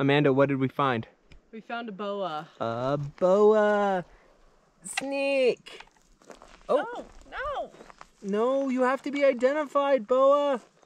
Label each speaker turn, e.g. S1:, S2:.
S1: Amanda, what did we find?
S2: We found a boa.
S1: A boa. Sneak. Oh,
S2: no.
S1: No, you have to be identified, boa.